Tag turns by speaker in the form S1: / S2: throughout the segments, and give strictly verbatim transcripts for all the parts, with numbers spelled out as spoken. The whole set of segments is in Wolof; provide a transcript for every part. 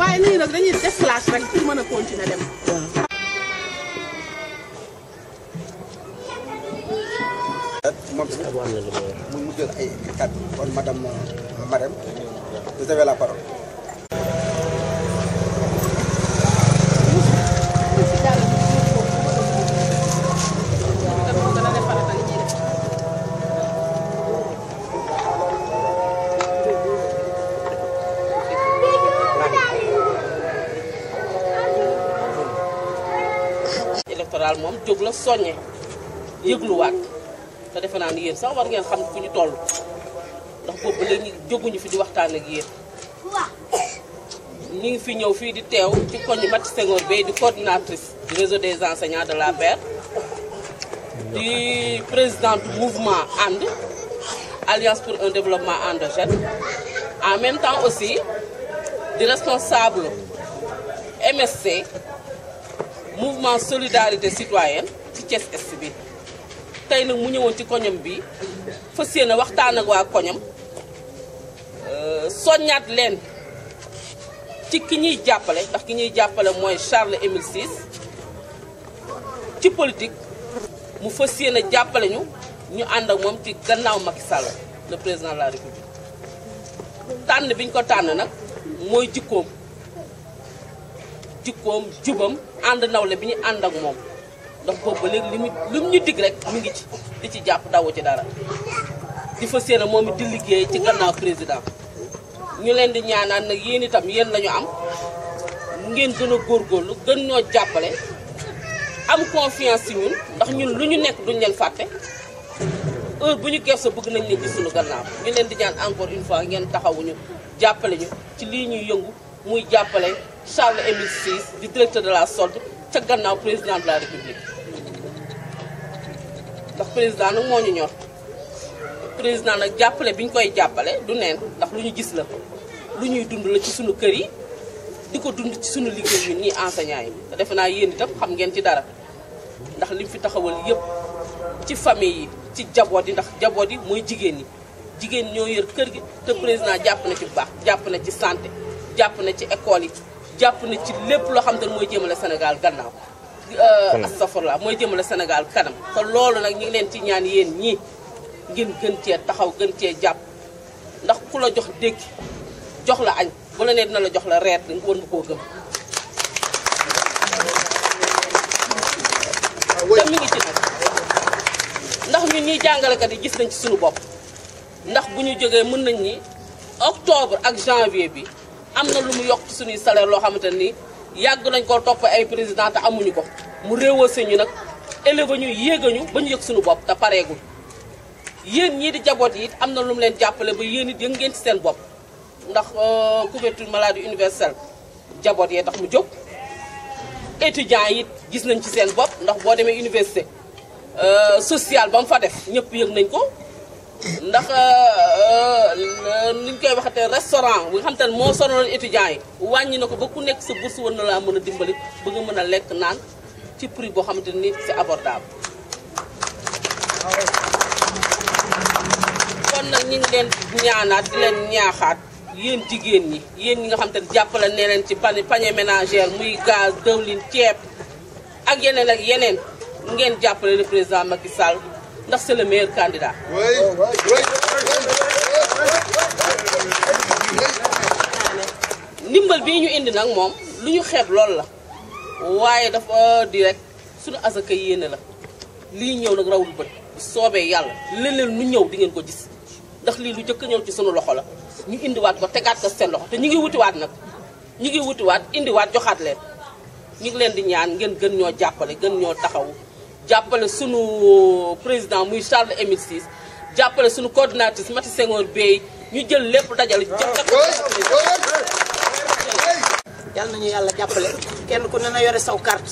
S1: waaye nii nag dañuy def flash rek pour mën a continuer dem.
S2: moom si mu mu jël ay kàddu kon madame Marème vous avez la parole.
S3: électoral moom jóg la soññe yëgluwaat te defe naa ni yéen sax war ngeen xam fu ñu toll ndax boobu léegi jóguñu fi di waxtaan ak yéen ñu ngi fi ñëw fii di teew ci koñ Maty Senghor Beye di coordinatrice du réseau des enseignants de l'A P R di présidente mouvement And Alliance pour un développement endogène en même temps aussi di responsable M S C mouvement solidarité citoyenne ci Thiès Est bi tey nag mu ñëwoon ci koñam bi fas yéene waxtaan ak waa koñam soññaat leen ci ki ñuy jàppale ndax ki ñuy jàppale mooy Charles Émile Ciss ci politique mu fas yéene jàppale ñu ñu ànd ak moom ci gannaaw Macky Sall le président de la République tànn bi ñu ko tànn nag mooy jikkoom jikkoom jubam ànd nawle bi ñu ànd ak moom ndax boobu ba léegi li mu li mu ñu dig rek mu ngi ci di ci jàpp dawu ci dara di fas yéene moom it di liggéey ci gannaaw président ñu leen di ñaanaan nag yéen itam yéen lañu am ngeen gën a góorgóorlu gën ñoo jàppale am confiance ci ñun ndax ñun lu ñu nekk duñ leen fàtte heure bu ñu gëstoo bëgg nañ leen ci suñu gannaaw ñu leen di ñaan encore une fois ngeen taxawuñu jàppale ñu ci lii ñuy yëngu muy jàppale Charles Émile Ciss di directeur de la solde ca gannaaw président de la République ndax président nag moo ñu ñor président nag jàppale bi ñu koy jàppale du neen ndax lu ñu gis la lu ñuy dund la ci suñu kër yi di ko dund ci suñu liggéey ñun ñii enseignants yi te defe naa yéen itam xam ngeen ci dara ndax li mu fi taxawal yëpp ci famille yi ci jaboot yi ndax jaboot yi mooy jigéen ñi jigéen ñoo yor kër gi te président jàpp na ci bu baax jàpp na ci santé jàpp na ci école yi jàpp na ci lépp loo xam ne mooy jëmale Sénégal gannaaw astafurlah mooy jëmale Sénégal kanam te loolu nag ñu ngi leen ci ñaan yéen ñii ngeen gën cee taxaw gën cee jàpp ndax ku la jox dékki jox la añ bu la nee dina la jox la reer nga war nga koo gëm te mi ngi ci nag ndax ñun ñuy jàngalekat yi gis nañ ci suñu bopp ndax bu ñu jógee mën nañ ni octobre ak janvier bi am na lu mu yokk ci suñuy salaire loo xamante ni yàgg nañ koo topp ay président te amuñu ko mu réewase ñu nag élevé ñu yéegañu ba ñu yëg suñu bopp te pareegul yéen ñii di jaboot yi it am na lu mu leen jàppale ba yéen it yëg ngeen ci seen bopp ndax couverture maladie universelle jaboot yee tax mu jóg étudiants yi it gis nañ ci seen bopp ndax boo demee université sociale ba mu fa def ñëpp yëg nañ ko ndax ni ñu koy waxatee restaurant bi nga xam te ne moo sonaloon étudiants yi wàññi na ko ba ku nekk sa bourse war na laa mën a dimbali ba nga mën a lekk naan ci prix boo xamante ni c'est abordable. kon nag ñu ngi leen ñaanaat di leen ñaaxaat yéen jigéen ñi yéen ñi nga xam te ne jàppale ne leen ci panier panier ménagère muy gaz dëwlin ceeb ak yeneen ak yeneen ngeen jàppale le président Macky Sall ndax c'est le meilleur candidat. ndimbal bii ñu indi nag moom lu ñu xeeb loolu la waaye dafa di rek suñu asaka yéene la lii ñëw nag rawul bët soobee yàlla leneen lu ñëw di ngeen ko gis ndax lii lu jëkk ñëw ci sunu loxo la ñu indiwaat ko tegaat ko seen loxo te ñu ngi wutiwaat nag ñu ngi wutiwaat indiwaat joxaat leen ñu ngi leen di ñaan ngeen gën ñoo jàppale gën ñoo taxaw jàppale sunu président muy Charles Émile Ciss jàppale sunu coordinatrice Maty Senghor Beye ñu jël lépp dajale jox ko
S4: yàlla nañu yàlla jàppale kenn ku ne na yore saw carte.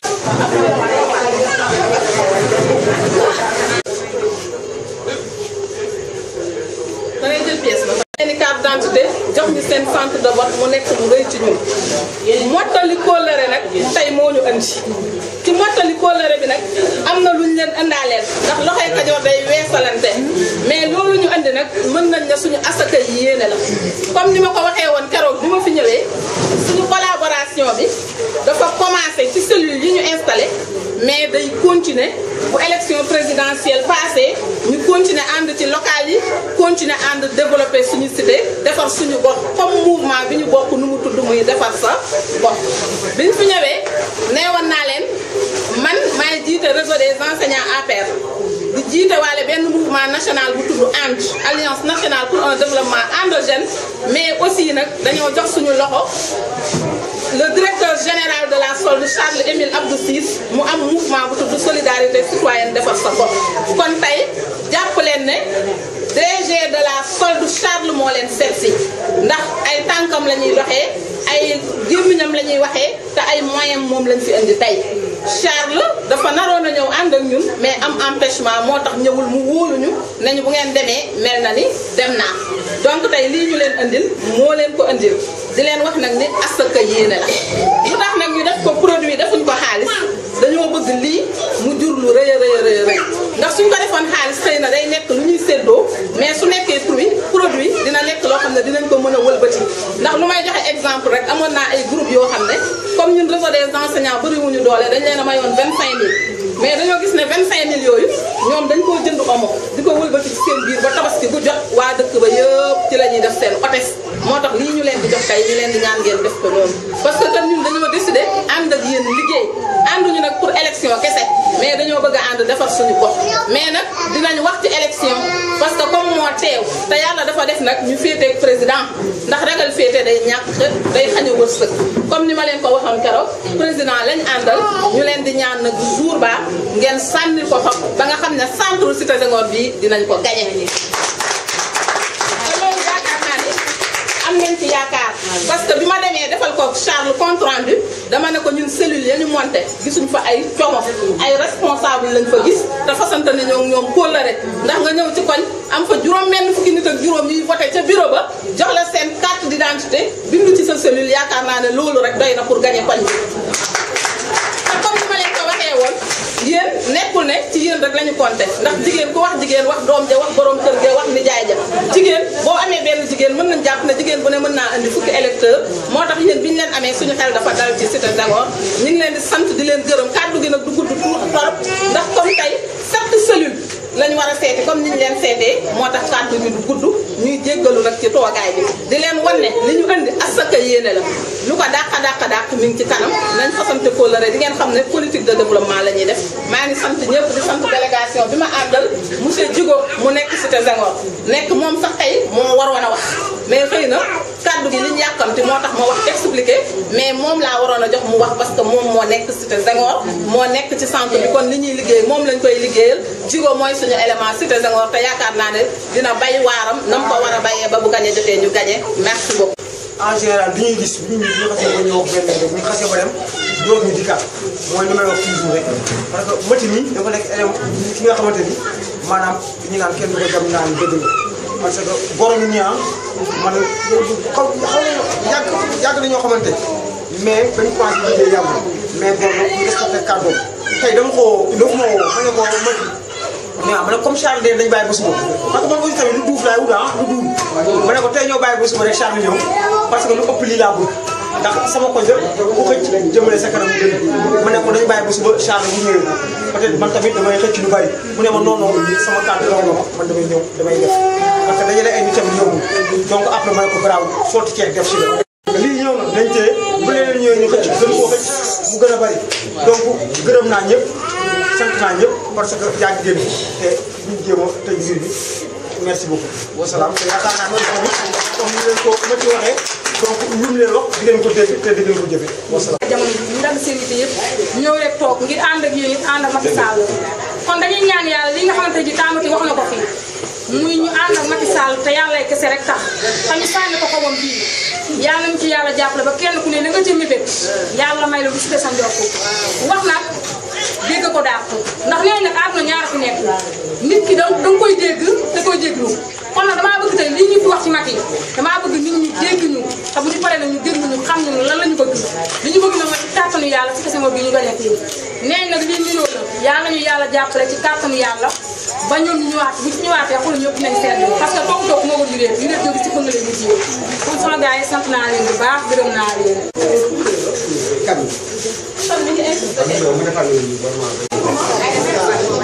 S1: da ngay jël pièce ba. seen carte d'identité jox ñu seen centre de vote mu nekk lu rëy ci ñun. mottali kóllëre nag tey moo ñu andi ci mottali kóllëre bi nag am na lu ñu leen andaaleel ndax loxoy Kajoor day weesalante mais loolu ñu andi nag mën nañ ne suñu asaka yi yéene la comme ni ma ko waxee woon keroog bi ma fi ñëwee suñu collaborateur commencé ci cellules yi ñu installé mais day continuer bu élection présidentielle passée ñu continuer ànd ci local yi continuer ànd développer suñu cité defar suñu gox comme mouvement bi ñu bokk nu mu tudd muy defar sa gox. biñ fi ñëwee neewoon naa leen man maay jiite réseau des enseignants A P R di jiite waale benn mouvement national bu tudd A N D Alliance nationale pour un développement endogène mais aussi nag dañoo jox suñu loxo le directeur général de la S O L D Charles Émile Abdou Ciss mu am mouvement bu tudd solidarité citoyenne defar sa gox kon tey jàpp leen ne D G de la S O L D Charles moo leen seet si ndax ay tànkam la ñuy doxee ay gémmiñam la ñuy waxee te ay moyen moom lañ fi indi tey Charles dafa naroon a ñëw ànd ak ñun mais am empêchement moo tax ñëwul mu wóoluñu nañu bu ngeen demee mel na ni dem naa donc tey lii ñu leen andil moo leen ko andil di leen wax nag ni asaka yéene la lu tax nag ñu def ko produit defuñ ko xaalis dañoo bëgg lii mu jur lu rëy a rëy a rëy ndax suñ ko defoon xaalis xëy na day nekk lu ñuy séddoo mais su nekkee fruit produit dina nekk loo xam ne dinañ ko mën a wëlbati ndax lu may joxe exemple rek amoon naa ay groupe yoo xam ne comme ñun réseau des enseignants bëriwuñu doole dañ leen a mayoon vingt cinq mille mais dañoo gis ne vingt cinq mille yooyu ñoom dañ koo jënd omo di ko wëlbati ci seen biir ba tabaski bu jot waa dëkk ba yëpp ci la ñuy def seen otes moo tax lii ñu leen di jox tey ñu leen di ñaan ngeen def ko noonu parce que ñun dañoo décidé ànd ak yéen liggéey ànduñu nag pour élection kese mais dañoo bëgg a ànd defar suñu gox mais nag dinañ wax ci élection parce que comme moo teew te yàlla dafa def nag ñu féeteeg président ndax ragal féete day ñàkk day xañ a wërsëg comme ni ma leen ko waxoon keroog président lañ àndal ñu leen di ñaan nag jour ba ngeen sànni ko fa ba nga xam ne centre Cité Senghor bii dinañ ko gagné. am nañ ci yaakaar parce que bi ma demee defal ko Charles compte rendu dama ne ko ñun cellule ya ñu monté gisuñ fa ay como ay responsable lañ fa gis te fasante ne ñoom ñoom kóllëre ndax nga ñëw ci koñ am fa juróom benn fukki nit ak juróom yi voté ca bureau ba jox la seen carte d'identité bindu ci sa cellule yaakaar naa ne loolu rek doy na pour gagner koñ bi te comme ni ma leen ko waxee woon yéen nekkul ne ci yéen rek la ñu compté ndax jigéen ku wax jigéen wax doom ja wax borom kër ga wax nijaay ja jigéen boo amee benn jigéen mën nañ jàpp ne jigéen bu ne mën naa andi fukki électeur moo tax yéen bi ñu leen amee suñu xel dafa dal ci Cité Senghor ñu ngi leen di sant di leen gërëm kàddu gi nag du gudd tuuti torop ndax comme tey sept cellules lañ war a seeti comme ni ñu leen seetee moo tax kàddu gi du gudd ñuy jéggalu nag ci toogaay bi di leen wan ne li ñu andi asaka yéene la lu ko dàq dàq dàq mi ngi ci kanam nañ fasante kóllëre di ngeen xam ne politique de développement la ñuy def maa ngi sant ñëpp di sant délégation bi ma àndal monsieur Djigo mu nekk Cité Senghor nekk moom sax tey moo waroon a wax mais xëy na kàddu gi li ñu yàkkamti moo tax ma wax expliqué mais moom laa waroon a jox mu wax parce que moom moo nekk Cité Senghor moo nekk ci centre bi kon li ñuy liggéey moom lañ koy liggéeyal Djigo mooy suñu élément Cité Senghor te yaakaar naa ne dina bay waaram nam ko war a bayee ba bu gañe jotee ñu gañe merci beaucoup.
S5: en général li ñuy gis nit ñi ñu xasee ba ñëw benn benn bu ñu xasee ba dem doog ñu dikkaat mooy li may wax toujours rek parce que Mati mi dafa nekk élément ki nga xamante ni maanaam ñu naan kenn du ko jam naan dëgg la parce que borom yi nii ah man xaw xaw yàgg yàgg nañoo xamante mais bañ commencé liggéey yàggul mais bon nag ñu respecté kàddoom tey dama ko dafa ma woo ma ne ko Mati mais ah ma ne comme Charles dañu bàyyi ba suba parce que man aussi tamit lu duuf laay wut ah lu duuf ma ne ko tey ñoo bàyyi ba suba rek Charles ñëw parce que lu ëpp lii laa bëgg ndax sama koñ la ku xëcc jëmale sa kanam gën ma ne ko dañu bàyyi ba suba Charles bu ñëwee peut-être man tamit damay xëcc lu bari mu ne ma non non sama kàddu la ma man damay ñëw damay def parce que dajale ay nitam yombul donc après ma ne ko bravo sotti ceeb def si la. lii ñëw na nañ tee bu leneen ñëwee ñu xëcc gën koo xëcc mu gën a bari donc gërëm naa ñëpp sant naa ñëpp parce que yaa ngi génn te ñu jéem a tëj mbir bi merci beaucoup wasalaam te yaakaar naa noonu tamit comme ni leen ko ma ci waxee donc ñu leen wax di ngeen ko dégg te di ngeen ko jëfe wasalaam.
S6: jamono bi ñu dagg seen yitte yëpp ñëw rek toog ngir ànd ak yéen it ànd ak Macky Sall kon dañuy ñaan yàlla li nga xamante ji taamati wax na ko fii muy ñu ànd ak Macky Sall te yàlla kese rek tax tamit sànni ko xobam bii yàlla nañu ci yàlla jàppale ba kenn ku ne la nga ca mébét yàlla may la lu si des a njokku wax nag dégg ko dàq ndax nee nag àdduna ñaara fi nekk nit ki da nga koy dégg te koy déglu kon nag damaa bëgg tey lii ñu fi wax ci Macky damaa bëgg nit ñi dégg ñu te bu ñu paree nag ñu déglu ñu xam ñu lan la ñu bëgg li ñu bëgg na mooy ci kàttanu yàlla ci Cité Senghor bi ñu gañe fii nee nag lii nuyoo la yàlla ñu yàlla jàppale ci kàttanu yàlla ba ñoom ñu ñëwaat bu ñu ñëwaatee xool ñëpp nañ seet parce que toog toog moo ko ñu leen ñu leen jóge ci pëng leen ñu jiw kon sama gars yi sant naa leen bu baax gërëm naa leen
S5: mu defal ñu vraiment.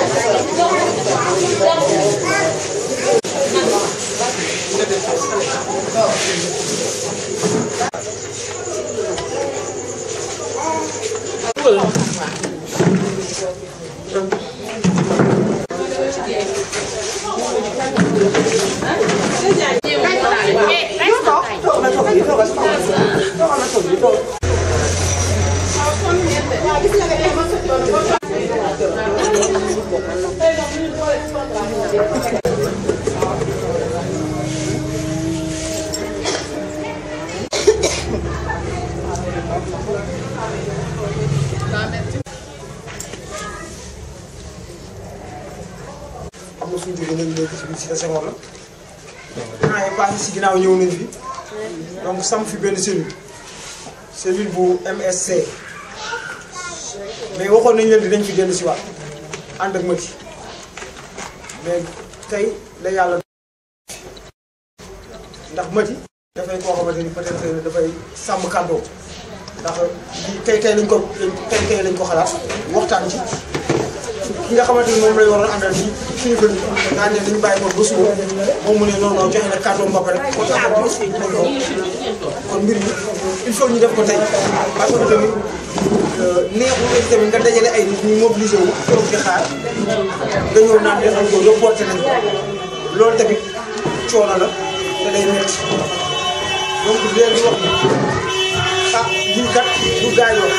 S5: am na suñu jógee léegi léegi ci biir Cité Senghor la temps yii passé si ginnaaw ñëw nañ fi donc sam fi benn cellule cellule bu M S C mais waxoon nañ leen di dañ fi dellu si waat ànd ak Mati mais tey la yàlla ndax Mati dafay koo xamante ni peut-être dafay sàmm kàddoo ndax tey tey lañ ko tey tey lañ ko xalaat waxtaan ci ki nga xamante ni moom lay waroon àndal ci kilifa bi nga ne dañu bàyyi ko ba suba moom mu ne non non joxe na kàddoom ba pare kon kon mbir mi il faut ñu def ko tey parce que tamit neexul tamit nga dajale ay nit ñu mobilisé wu toog di xaar nga ñëw naan def nañ ko reporté nañ ko loolu tamit coono la te day métti donc leen di wax ni ah lii kat du gaay wax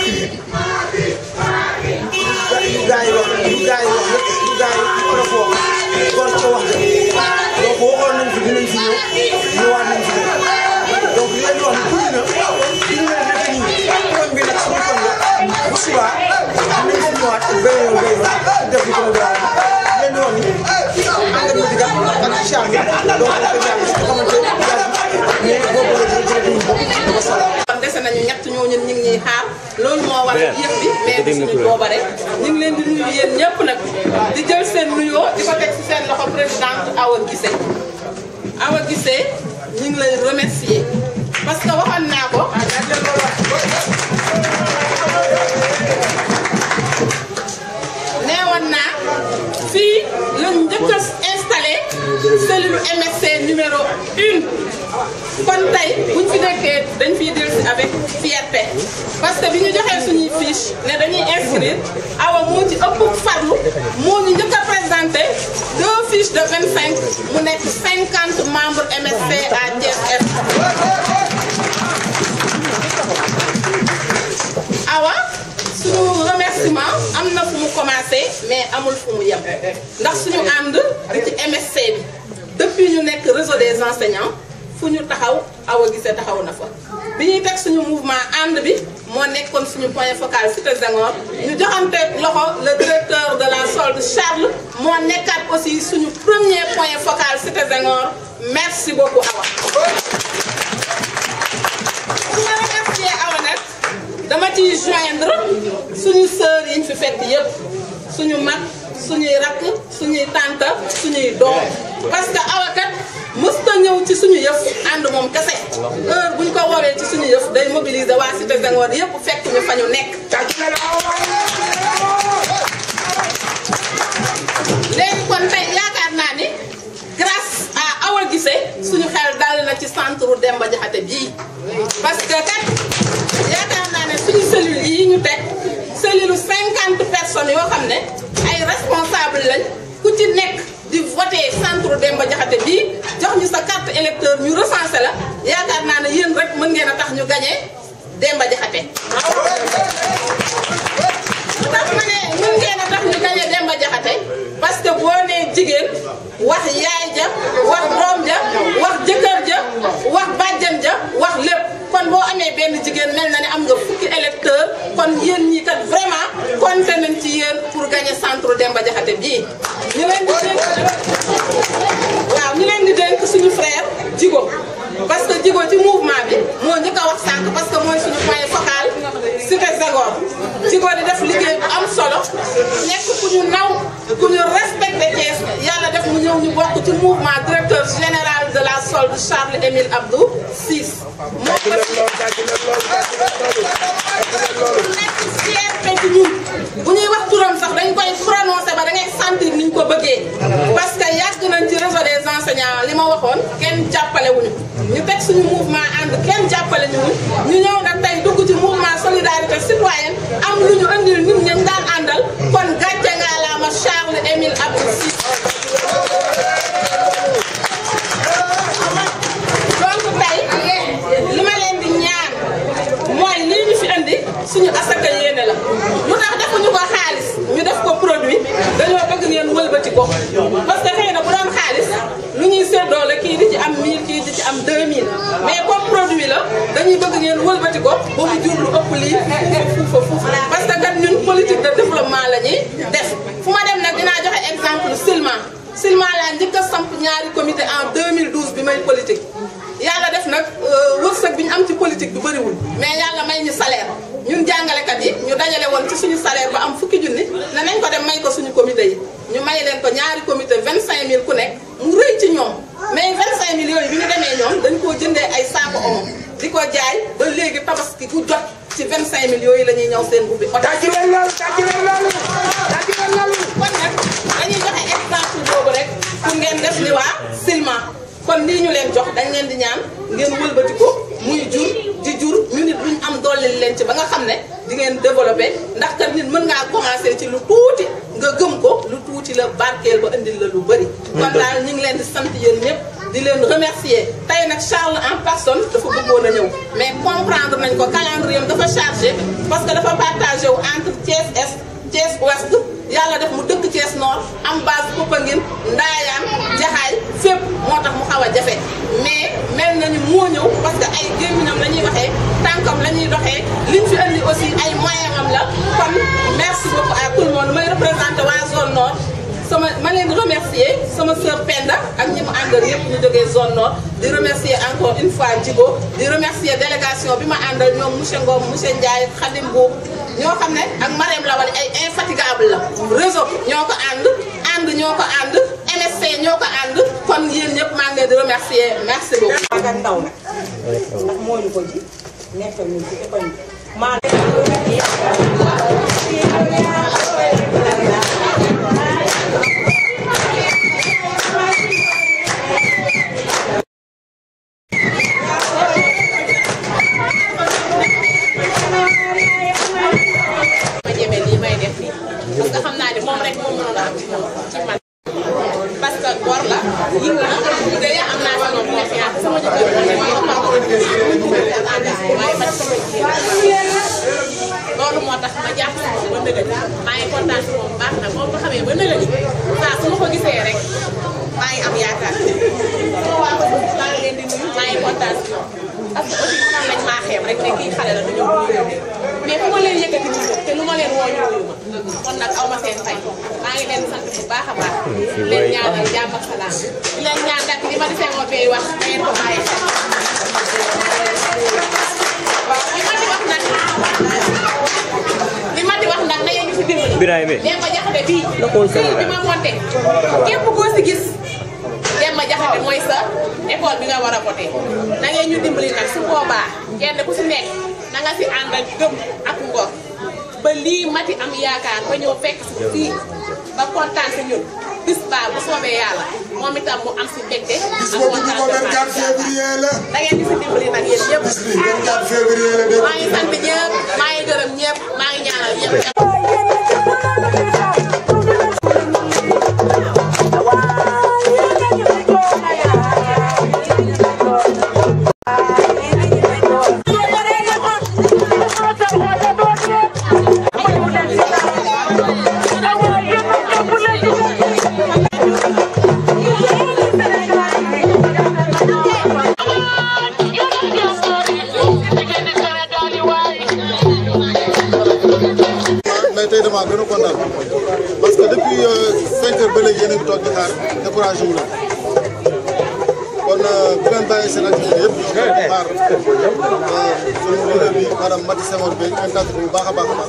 S5: du gaay wax du gaay wax lépp du gaay war a foo gor ca wax ja donc waxoon nañ fi dinañ fi ñëw ñëwaat nañ fi donc li leen di wax ni tuuti na fi ñu leen nekk nii koñ bi nag suñu koñ la bu subaa dinañ fi ñëwaat benn yoon benn yoon def li ko mu gaaw leen di wax ni engrais ma digal ak charme donc wax dëgg yàlla si xamante mais boobu la dina jëlee bopp dafa sala
S1: kon dese nañu ñett ñooñu ñu ngi ñuy xaar loolu moo waral yëf bi mais du suñu boobare ñu ngi leen di nuyu yéen ñëpp nag di jël seen nuyoo di ko teg ci seen loxo présidente Awa Guissé Awa Guissé ñu ngi lay remercier parce que waxoon naa ko neewoon naa fii lañ njëkk a installé cellule M S C numéro une kon tey buñ fi nekkee dañ fiy dellusi avec fierté parce que bi ñu joxee suñuy fiche ne dañuy inscrire Awa moo ci ëpp farlu moo ñu njëkk a présenté deux fiches de vingt cinq mu nekk cinquante membres M S C à Thiès Est. Awa suñu remerciement am na fu mu commencé mais amul fu mu yem ndax suñu ànd di ci M S C bi depuis ñu nekk réseau des enseignants fu ñu taxaw Awa Guissé taxaw na fa bi ñuy teg suñu mouvement ànd bi moo nekkoon suñu point focal Cité Senghor ñu joxante loxo le directeur de la solde Charles moo nekkaat aussi suñu premier point focal Cité Senghor merci beaucoup Awa. su ma remercier Awa nag dama ciy joindre suñu sœurs yi ñu fi fekk yëpp suñu mag suñuy rakk suñuy tante suñuy doom parce que Awa kat mësta ñëw ci suñu yëf ànd moom kese heure buñ ko woowee ci suñu yëf day mobiliser waa Cité Senghor yëpp fekk ñu fa ñu nekk. léegi kon tey yaakaar naa ni grâce à Awa Guissé suñu xel dal na ci centre Demba Diakhaté bii parce que kat yaakaar naa ne suñu cellule yi ñu teg cellule cinquante personnes yoo xam ne ay responsable lañ ku ci nekk di voté centre Demba Diakhaté bii jox ñu sa carte électeur ñu recensé la yaakaar naa ne yéen rek mën ngeen a tax ñu gagné Demba Diakhaté. tax ma ne mën ngeen a tax ñu gagné Demba Diakhaté parce que boo nee jigéen wax yaay ja wax doom ja wax jëkkër ja wax bàjjan ja wax lépp kon boo amee benn jigéen mel na ne am nga fukki électeur kon yéen ñii kat vraiment compté nañ ci yéen pour gagner centre Demba Diakhaté bii. ñu leen di dénk waaw ñu leen di dénk suñu frère Djigo parce que Djigo ci mouvement bi moo njëkk a wax sànq parce que mooy suñu point focal Cité Senghor Djigo di def liggéey bu am solo nekk ku ñu naw ku ñu respecté Thiès yàlla def mu ñëw ñu bokk ci mouvement directeur général de la solde Charles Émile Abdou Ciss. moo ko nekk fierté ci ñun bu ko parce que xëy na bu doon xaalis lu ñuy séddoo la kii di ci am mille kii di ci am deux mille mais comme produit la dañuy bëgg ngeen wëlbati ko ba mu jur lu ëpp lii fuufa fuufa parce que kat ñun politique de développement la ñuy def fu ma dem nag dinaa joxe exemple Silma Silma laa njëkk a samp ñaari comité en deux mille douze bi may politique yàlla def nag wërsëg bi ñu am ci politique bi bëriwul mais yàlla may ñu salaire ñun jàngalekat yi ñu dajale woon ci suñu salaire ba am fukki junni ne nañ ko dem may ko suñu comité yi ñu may leen ko ñaari comité vingt cinq mille ku nekk mu rëy ci ñoom mais vingt cinq mille yooyu bi ñu demee ñoom dañ koo jëndee ay saako omo di ko jaay ba léegi tabaski ku jot ci vingt cinq mille yooyu la ñuy ñëw seen ubbi oto
S5: tàcc leen loolu tàcc leen loolu tàcc leen loolu
S1: kon nag dañuy joxe exemple boobu rek pour ngeen def ni waa Silma kon lii ñu leen jox dañ leen di ñaan ngeen wëlbati ko muy jur di jur ñu nit luñ am dooleel leen ci ba nga xam ne di ngeen développé ndax kat nit mën ngaa commencé ci lu tuuti nga gëm ko lu tuuti la barkeel ba indil la lu bëri. kon daal ñu ngi leen di sant yéen ñëpp di leen remercier tey nag Charles en personne dafa bëggoon a ñëw mais comprendre nañ ko calendrier am dafa chargé parce que dafa partagé wu entre Thiès Est Thiès Ouest yàlla def mu dëkk Thiès Nord am base Popenguine Ndayane Jaxaay fépp moo tax mu xaw a jafe mais mel nañu moo ñëw parce que ay gémmiñam la ñuy waxee tànkam la ñuy doxee liñ fi andi aussi ay moyens am la kon merci beaucoup à tout le monde may représenté waa zone nord sama ma leen di remercier sama sœur Penda ak ñi mu àndal yëpp ñu jógee zone nord di remercier encore une fois Djigo di remercier délégation bi ma àndal ñoom monsieur Ngom monsieur Ndiaye Khadim Mbow ñoo xam ne ak Marème Lawal ay infatigable la réseau ñoo ko ànd ànd ñoo ko ànd M S C ñoo ko ànd kon yéen ñëpp maa ngi leen di remercier merci beaucoup.
S4: maa ngi ndaw nag ndax moo ñu ko ji nekk ñun ci koñ maa
S3: parce que xam naa ne moom rek moom mënoon a am ci moom ci man parce que gor la yëg na day am naa si moom confiance sama jëkkër waaye man sama jigéen loolu moo tax ma jàpp si moom ba nëgëj maa ngi kontaan si moom baax na moom ko xamee ba nëgëj saa su ma ko gisee rek maa ngi am yaakaar moo waa ko maa ngi leen di nuyu maa ngi kontaan si moom parce que aussi man lañ maa xeeb rek ne kii xale la dañoo bëgg mais fu ma leen yëkkati ñu jóg te lu ma leen woo ñu wuyu ma kon nag aw ma seen fay maa ngi leen sant bu baax a baax di leen ñaanal jàmm ak salaam di leen ñaan nag li ma di seen wopee wax da ngeen ko bàyyi xel waaw li ma di wax nag li ma di wax nag na ngeen ñu si dimbali Demba Jaxate bii bi ma monté képp koo si gis Demba Jaxate mooy sa école bi nga war a voté na ngeen ñu dimbali nag su boobaa kenn ku si nekk na nga si ànd ak gëm ak ngor ba lii mati am yaakaar ba ñëw fekk si fii ba kontaan si ñun bis baa bu soobee yàlla moom itam mu am si mbégte ak kontaan
S7: vingt-quatre février la
S3: da ngeen di si dimbali nag yéen ñëpp
S7: vingt-quatre février la
S3: maa ngi sant ñëpp maa ngi gërëm ñëpp maa ngi ñaanal ñëpp
S7: tey damaa gën a kontaan parce que depuis cinq heures ba léegi yéen a ngi toog di xaar découragé wu la kon bu ngeen bàyyi seen activité yëpp xaar suñu leader bi maanaam Maty Senghor bi encadré bu baax a baax a baax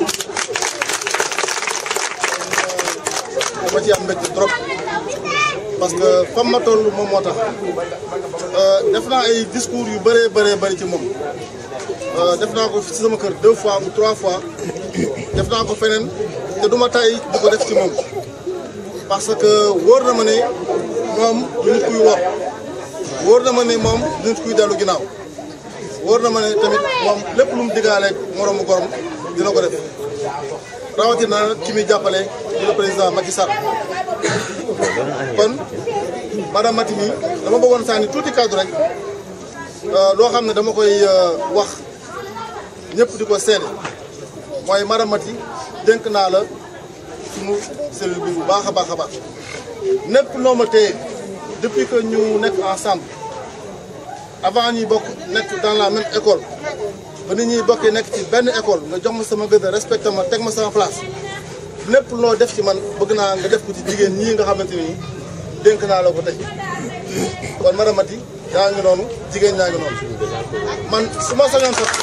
S7: dama ci am mbégte trop parce que fam ma toll moom moo tax def naa ay discours yu bëree bëree bëri ci moom def naa ko ci sama kër deux fois ou trois fois def naa ko feneen te duma tay di ko def ci moom parce que wóor na ma ne moom du nit kuy wor wóor na ma ne moom du nit kuy dellu ginnaaw wóor na ma ne tamit moom lépp lu mu diggaale moroomu gorom dina ko def rawatina ci muy jàppale di le président Macky Sall kon madame Maty mi dama bëggoon sànni tuuti kaddu rek loo xam ne dama koy wax ñëpp di ko seede mooy madame Maty dénk naa la sunu cellule bi bu baax a baax a baax népp noo ma téye depuis que ñu nekk ensemble avant ñuy bokk nekk dans la même école ba nit ñuy bokkee nekk ci benn école nga jox ma sama gëdd respecté ma teg ma sama place lépp loo def ci man bëgg naa nga def ko ci jigéen ñii nga xamante ni dénk naa la ko tey kon madame Mati yaa ngi noonu jigéen ñaa ngi noonu man su ma sañoon sax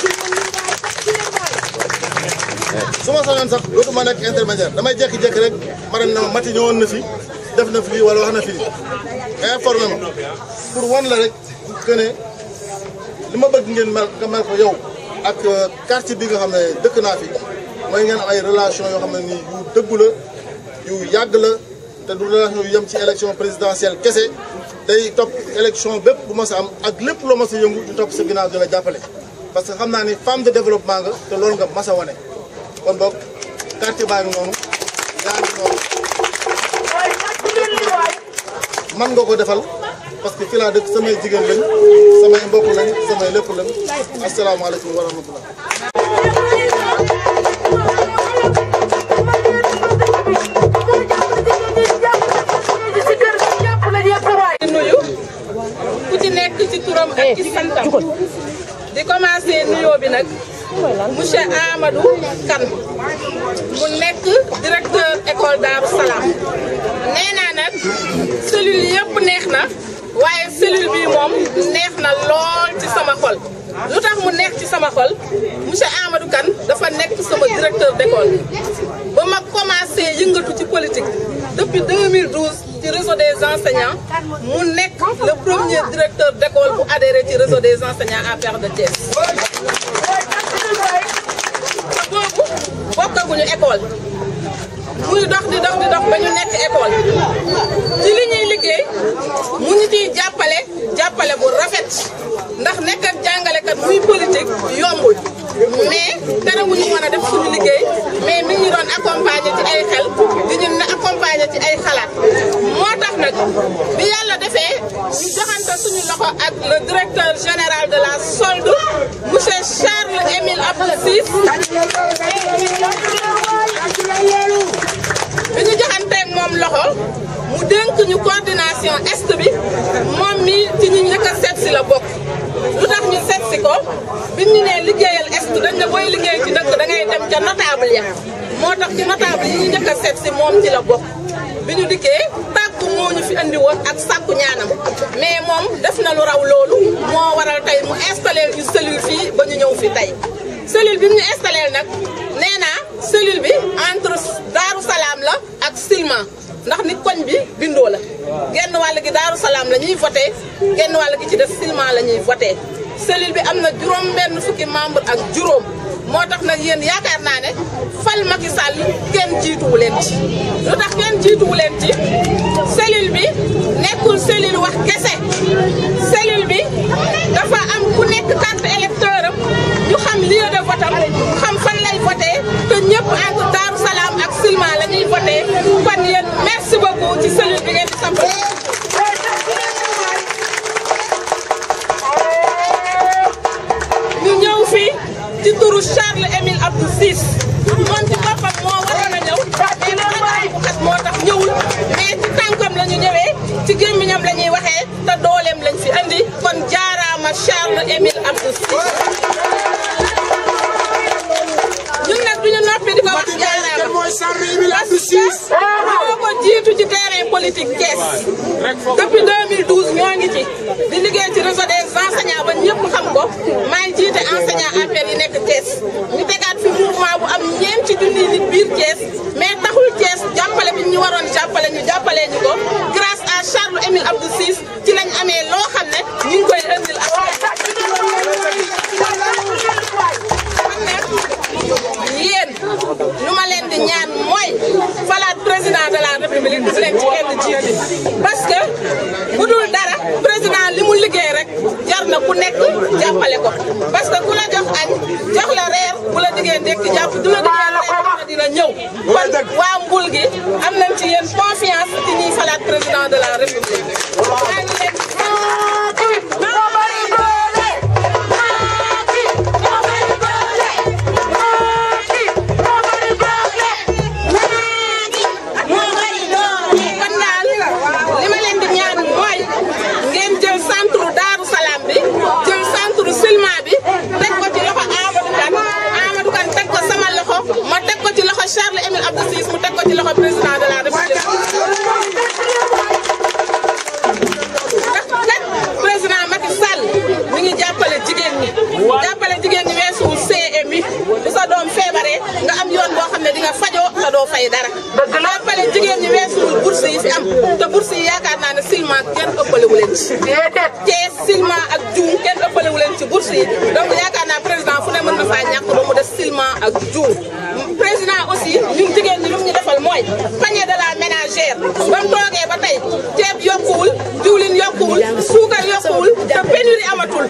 S7: su ma sañoon sax dootuma nekk intermédiaire damay jékki-jékki rek ma dem na ma Mati ñëwoon na fi def na fi wala wax na fi informé ma pour wan la rek que ne li ma bëgg ngeen mel nga mel ko yow ak quartier bi nga xam ne dëkk naa fi mooy ngeen am ay relation yoo xam ne nii yu dëggu la yu yàgg la te du relation yu yem ci élection présidentielle kese day topp élection bépp bu ma sa am ak lépp loo ma sa yëngu ñu topp sa ginnaaw di la jàppale parce que xam naa ni femme de développement nga te loolu nga mas a wane kon boog quartier baa ngi noonu yaa ngi noonu man nga ko defal parce que fi laa dëkk samay jigéen lañ samay mbokk lañ samay lépp lañ asalaamaaleykum wa rahmatullah
S1: nuyu ku ci nekk ci turam ak ci santam di commencé nuyoo bi nag monsieur Amadou Kane mu nekk directeur école Darou Salam nee naa nag cellule yëpp neex na waaye cellule bi moom neex na lool ci sama xol lu tax mu neex ci sama xol monsieur Amadou Kane dafa nekk sama directeur d'école ba ma commencé yëngatu ci politique depuis deux mille douze ci réseau des enseignants mu nekk le premier directeur d'école bu adhéré ci réseau des enseignants A P R de Thiès. boobu bokkaguñu école muy dox di dox di dox ba ñu nekk école ci li ñuy liggéey mu ñu ciy jàppale jàppale bu rafet ndax nekk ak jàngalekat muy politique yombul mais terewuñu mën a def suñu liggéey mais mi ngi doon accompagner ci ay xel di ñu accompagner ci ay xalaat moo tax nag bi yàlla defee ñu joxante suñu loxo ak le directeur général de la solde monsieur Charles Émile Abdou Ciss bi ñu joxanteeg moom loxo mu dénk ñu coordination est bi moom mi ci ñu njëkk a seet si la bokk lu tax ñu seet si ko bi ñu nee liggéeyal est dañ ne booy liggéey ci dëkk da ngay dem ca notable ya moo tax ci notable yi ñu njëkk a seet si moom ci la bokk bi ñu dikkee tàggu moo ñu fi andi woon ak sàkku ñaanam mais moom def na lu raw loolu moo waral tey mu installé ñu cellule fii ba ñu ñëw fi tey cellule bi ñu installé nag nee naa cellule bi entre Darou Salam la ak Silma ndax ni koñ bi bindoo la genn wàll gi Darou Salam la ñuy voté genn wàll gi ci def Silma la ñuy voté cellule bi am na juróom benn fukki membre ak juróom moo tax nag yéen yaakaar naa ne fal Macky Sall kenn jiituwu leen ci lu tax kenn jiituwu leen ci cellule bi nekkul cellule wax kese cellule bi dafa am ku nekk carte électeur am ñu xam lieu de vote am xam fan lay voté te ñëpp entre Darou Salam ak Silma la ñuy voté kon yéen merci beaucoup ci cellule bi ngeen di samp ñu ñëw fii ci turu Charles Émile Abdou Ciss moom ci boppam moo waroon a ñëw mais nag bu xat moo tax ñëwul mais ci tànkam la ñu ñëwee ci gémmiñam la ñuy waxee te dooleem lañ fi andi kon jaaraama Charles Émile Abdou Ciss ñun nag duñu noppi di ko wax jaaraama moo ko jiitu ci terrain politique Thiès depuis deux mille douze ñoo ngi ci di liggéey ci réseau des enseignants ba ñëpp xam ko maa ngi jiite enseignant A P R yi nekk Thiès ñu tegaat fi mouvement bu am ñeenti junniy nit biir Thiès mais taxul Thiès jàppale bi ñu waroon jàppale ñu jàppalee ñu ko grâce à Charles Émile Abdou Ciss ci lañ amee loo xam ne ñu ngi koy indil ak yéen lu ma leen di ñaan mooy falaat président de la république bu leen ci kenn jiite parce que bu dul dara président li mu liggéey rek jar na ku nekk jàppale ko parce que ku la jox añ jox la reer bu la diggee ndekki jàpp du la diggee reer dina ñëw kon waa Mbul gi am nañ ci yéen confiance ci ñuy falaat président de la république maa ngi leen kon daal fay dara. jàppale jigéen ñi weesuwul bourse yi fi am te bourse yi yaakaar naa ne Silema kenn ëppale wu leen ci. te Silema ak Dioum kenn ëppale wu leen ci bourse yi donc yaakaar naa président fu ne mën na faa ñàkk ba mu des Silema ak Dioum. président aussi ñun jigéen ñi lu mu ñu defal mooy panier de la ménagère ba mu toogee ba tey ceeb yokkuwul diwlin yokkuwul suukar yokkuwul te pénurie amatul.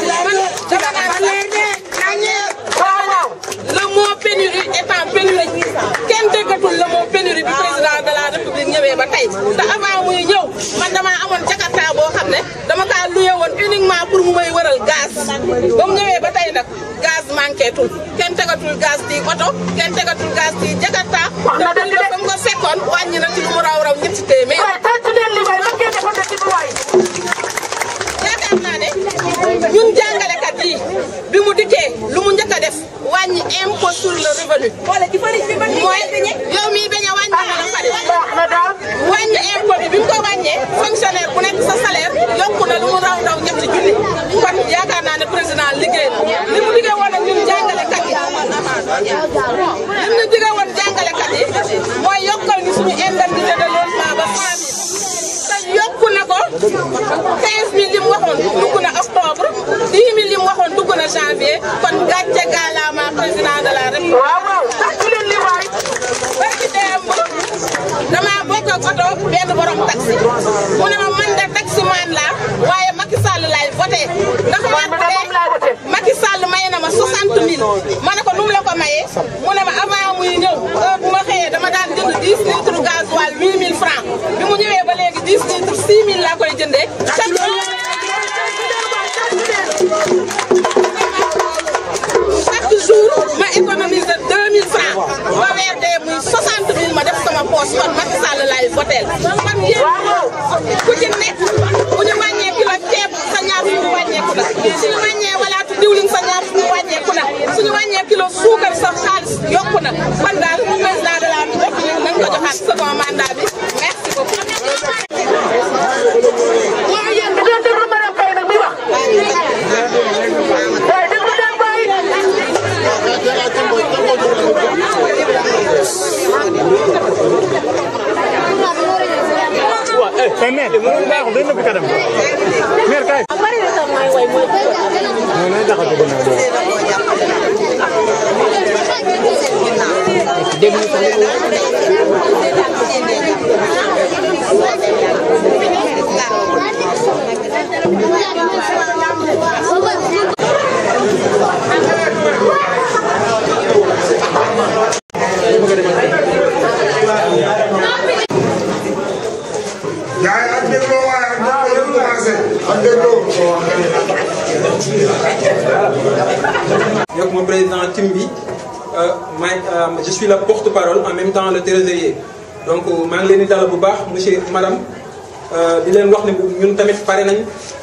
S1: le mot pénurie étant pénurie kenn déggatul le mot pénurie bi président de la république ñëwee ba tey te avant muy ñëw man damaa amoon jakarta boo xam ne dama kaa loué woon uniquement pour mu may wëral gaz ba mu ñëwee ba tey nag gaz manqué tul kenn tegatul gaz ci oto kenn tegatul gaz ci jakarta te dund ba mu ko fekkoon wàññi na ci lu mu raw raw ñetti téeméer. yaakaar naa ne ñun jàngalekat yi bi mu dikkee lu mu njëkk a def wàññi impôt sur le revenu mooy yow mii bañ a wàññi la pare wàññi impôt bi bi mu ko wàññee fonctionnaire bu nekk sa salaire yokku na lu mu raw raw ñetti junni kon yaakaar naa ne président liggéey na li mu liggéey woon ak ñun jàngalekat yi li mu liggéey woon jàngalekat yi mooy yokkal ñu suñu indemnité de logement ba cent mille te yokku na ko quinze mille li mu waxoon dugg na octobre dix mille li mu waxoon dugg na janvier kon gàcce gàllaama président de la république. barki démb damaa bokk ak oto benn borom taxi mu ne ma man de taximan laa waaye Macky Sall laay voté ndax Macky Sall maye na ma soixante mille ma ne ko nu mu la ko mayee mu ne ma avant muy ñëw bu ma xëyee dama daan jënd dix litres gasoil huit mille francs bi mu ñëwee ba léegi dix litres six mille laa koy jëndee. chaque jour ma économise deux mille francs ba weer dee muy soixante mille ma def sama poche kon Macky Sall laay voteel kon yéen ku ci nekk bu ñu wàññee kilo ceeb sa ñaar suñu wàññeeku na suñu wàññee walaatu diwlin sa ñaar suñu wàññeeku na suñu wàññee kilo suukar sa xaalis yokku na kon daal président de la République nañ ko joxaat second mandat bi merci beaucoup.
S8: Kay mère mënul baax dañ nëbb kanam mère kay non non jaxatu gëna do déglu
S9: Donc mon président Timbi, euh, euh, je suis la porte-parole en même temps le trésorier. Donc maa ngi leen di dalal bu baax monsieur madame di leen wax ne ñun tamit pare nañ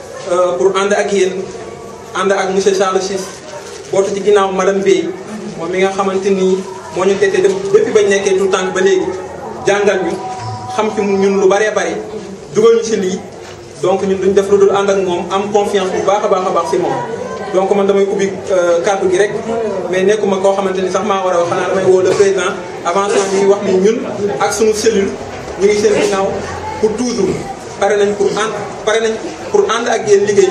S9: pour ànd ak yéen ànd ak monsieur Charles Ciss bootu ci ginnaaw madame Bey moom mi nga xamante ni moo ñu tete depuis bañ nekkee tout le temps ba léegi jàngal ñu xam fi ñun lu bëree bëri dugal ñu si lii donc ñun duñ def lu dul ànd ak moom am confiance bu baax a baax a baax si moom. donc man damay ubbi kàddu gi rek mais nekkuma koo xamante ni sax maa war a wax xanaa damay woo le président avant ça ñuy wax ni ñun ak suñu cellule ñu ngi seen ginnaaw pour toujours pare nañ pour ànd pare nañ pour ànd ak yéen liggéey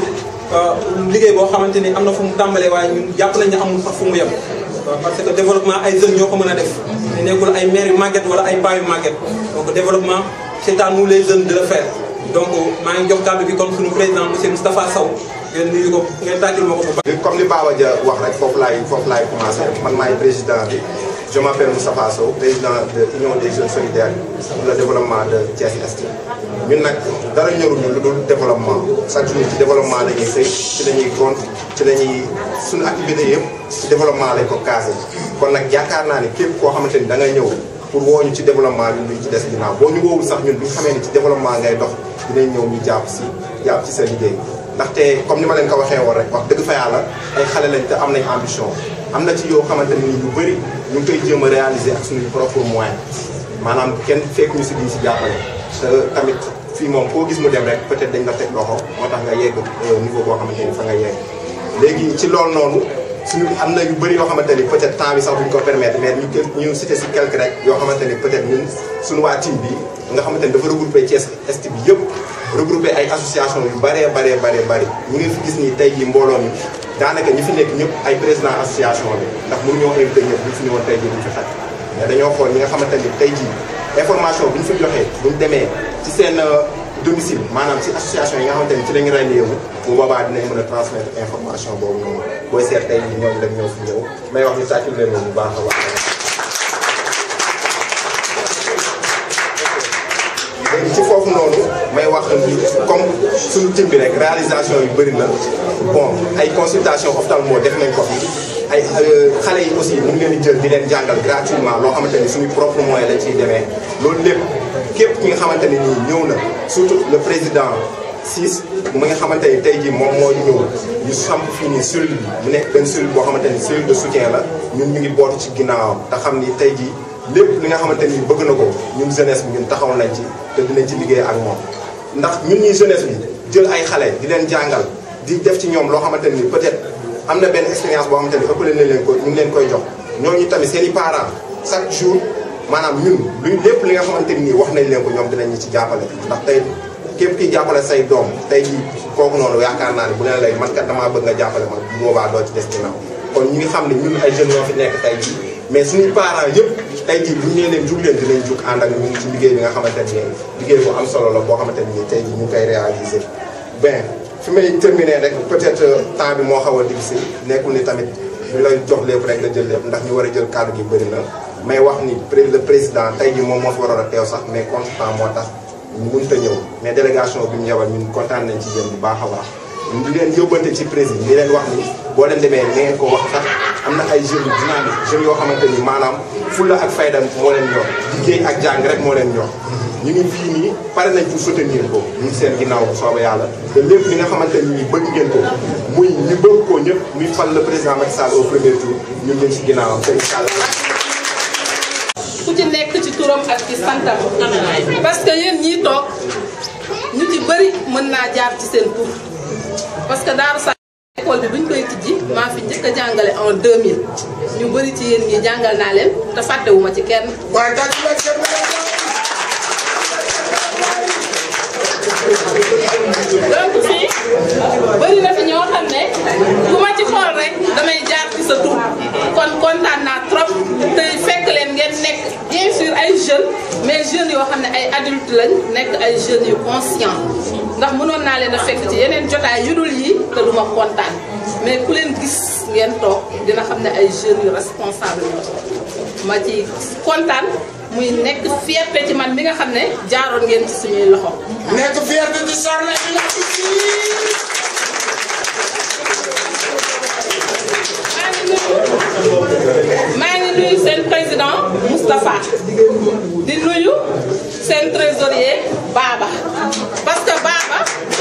S9: liggéey boo xamante ni am na fu mu tàmbalee waaye ñun jàpp nañ ne amul sax fu mu yem. parce que développement ay jeunes ñoo ko mën a def te nekkul ay maires yu màgget wala ay paa yu màgget donc développement c'est à nous les jeunes de le faire donc maa ngi jox kàddu gi comme suñu président monsieur Moustapha Sow. ngeen nuyu ko ngeen tàccul ma ko bu baax.
S10: comme li Baba Dia wax rek foofu laay foofu laay commencé man maay président bi je m'appelle Moustapha Sow président de l'Union des jeunes solidaires pour le développement de Thiès Est. ñun nag dara ñëruñu lu dul développement chaque jour ci développement la ñuy xëy ci la ñuy gont ci la ñuy suñu activité yëpp ci développement lañ ko casé kon nag yaakaar naa ne képp koo xamante ni da ngay ñëw pour woo ñu ci développement bi duñ ci des ginnaaw boo ñu woowul sax ñun bi nga xamee ni ci développement ngay dox dinañ ñëw ñu jàpp si jàpp ci sa liggéey. ndaxte comme ni ma leen ko waxee woon rek wax dëgg fa yàlla ay xale lañ te am nañ ambition am na ci yoo xamante ni lu bëri ñu ngi koy jéem a réaliser ak suñu propre moyen maanaam kenn fekk ñu si di si jàppale te tamit fii moom koo gis mu dem rek peut-être dañ la teg loxo moo tax nga yegg niveau boo xamante ni fa nga yegg léegi ci loolu noonu suñu am na yu bëri yoo xamante ni peut-être temps bi sax duñ ko permettre mais ñu ñu cité si quelque rek yoo xamante ni peut-être ñun suñu waa team bi nga xamante ni dafa regroupé Thiès Est bi yëpp regroupé ay association yu bëree bëree bëree bëri ñu ngi fi gis ni tey jii mbooloo mi daanaka ñi fi nekk ñëpp ay président association bi ndax mënuñoo invité ñëpp buñ fi ñëwoon tey jii duñ fi xaj mais dañoo xool ñi nga xamante ni tey jii information bi ñu fi joxee buñ demee ci seen domicile maanaam ci association yi nga xamante ni ci lañu ràññee wu bu boobaa dinañ mën a transmettre information boobu noonu booy seet tey jii ñooñu rek ñoo fi ñëw may wax ni tàccul leen bu baax a baax. léegi ci foofu noonu may wax ni comme suñu team bi rek réalisation yu bëri na bon ay consultation ophtalmo def nañ ko fi ay xale yi aussi ñu ngi leen di jël di leen jàngal gratuitement loo xamante ni suñu propre moyen lañ ciy demee loolu lépp képp ki nga xamante ne nii ñëw na surtout le président Ciss mu nga xamante ni tey jii moom moo ñëw ñu samp fii nii cellule bi mu nekk benn cellule boo xamante ni cellule de soutien la ñun ñu ngi bootu ci ginnaawam te xam ni tey jii lépp li nga xamante ni bëgg na ko ñun jeunesse bi ñun taxaw nañ ci te dinañ ci liggéey ak moom ndax ñun ñuy jeunesse bi jël ay xale di leen jàngal di def ci ñoom loo xamante ni peut-être am na benn expérience boo xamante ni ëppale nañ leen ko ñu ngi leen koy jox ñooñu tamit seen i parents chaque jour maanaam ñun luñ lépp li nga xamante ni wax nañ leen ko ñoom dinañ ñu ci jàppale ndax tey képp kiy jàppale say doom tey jii kooku noonu yaakaar naa ne bu leen lay man kat damaa bëgg nga jàppale ma bu boobaa doo ci des ginnaaw kon ñu ngi xam ne ñun ay jeunes ñoo fi nekk tey jii mais suñuy parents yëpp tey jii bu ñu leen jug leen dinañ jug ànd ak ñun ci liggéey bi nga xamante ni liggéey bu am solo la boo xamante ni tey jii ñu ngi koy réaliser. ben fi may terminer rek peut-être temps bi moo xaw a difficile nekkul ni tamit ñu lay jox lépp rek la jël lépp ndax ñu war a jël kàddu gi bëri na may wax ni le président tey jii moom moo fi waroon a teew sax mais contretemps moo tax ñu mënut a ñëw mais délégation bi ñu yebal ñun kontaan nañ ci yéen bu baax a baax. di leen yóbbante ci président di leen wax ni boo leen demee ngeen ko wax sax am na ay jeunes yu dynamique jeunes yoo xamante ni maanaam fulla ak fayda moo leen ñor liggéey ak jàng rek moo leen ñor ñu ngi fii nii pare nañ pour soutenir ko ñu ngi seen ginnaaw bu soobee yàlla te lépp li nga xamante ni bëgg ngeen ko muy ñu bëgg ko ñëpp muy fal le président Macky Sall au premier tour ñun ñu ngi si ginnaawam te incha allah.
S1: ku ci nekk ci turam ak ci santam parce que yéen ñii toog ñu ci bëri mën naa jaar ci seen tur parce que Daaru Salaam école bi buñ koy tijji maa fi njëkk a jàngale en deux mille ñu bëri ci yéen ñi jàngal naa leen te fàttewuma ci kenn. donc fii bëri na fi ñoo xam ne bu ma ci xool rek damay jaar ci sa tur kon kontaan naa trop tey fekk leen ngeen nekk bien sûr ay jeunes mais jeunes yoo xam ne ay adultes lañ nekk ay jeunes yu conscient ndax mënoon naa leen a fekk ci yeneen jotaay yu dul yi te du ma kontaan mais ku leen gis ngeen toog dina xam ne ay jeunes yu responsable ma ci kontaan. muy nekk fierté ci man mi nga xam ne jaaroon ngeen ci suñuy loxo.
S11: nekk fierté ci Sarr
S1: maa ngi nuyu seen président Moustapha di nuyu seen trésorier Baba parce que Baba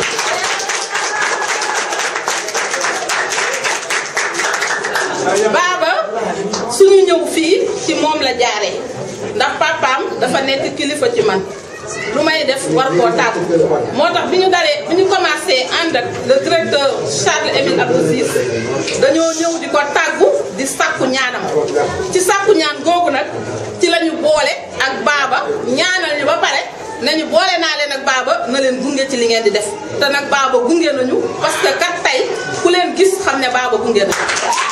S1: Baba suñu ñëw fii ci moom la jaaree. ndax papaam dafa nekk kilifa ci man lu may def war koo tàggu moo tax bi ñu daree bi ñu commencé ànd ak le directeur Charles Émile Abdou Ciss dañoo ñëw di ko tàggu di sàkku ñaanam ci sàkku ñaan googu nag ci la ñu boole ak Baba ñaanal ñu ba pare nañu boole naa leen ak Baba na leen gunge ci li ngeen di def te nag Baba gunge nañu parce que kat tey ku leen gis xam ne Baba gunge nañu.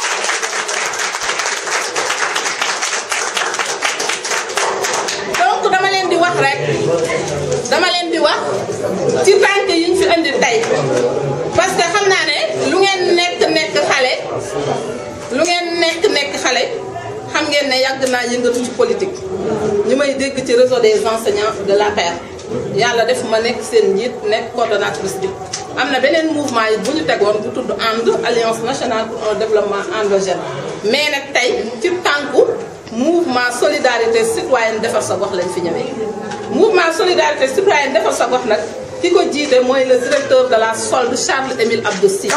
S1: rek dama leen di wax ci tànk yi ñu fi indi tey parce que xam naa ne lu ngeen nekk nekk xale lu ngeen nekk nekk xale xam ngeen ne yàgg naa yëngatu ci politique ñu may dégg ci réseau des enseignants de l'A P R yàlla def ma nekk seen njiit nekk coordonnatrice bi am na beneen mouvement yi bu ñu tegoon bu tudd AND Alliance nationale pour un développement endogène mais nag tey ci tànku mouvement solidarité citoyenne defar sa gox lañ fi ñëwee mouvement solidarité citoyenne defar sa gox nag ki ko jiite mooy le directeur de la solde Charles Émile Abdou Ciss.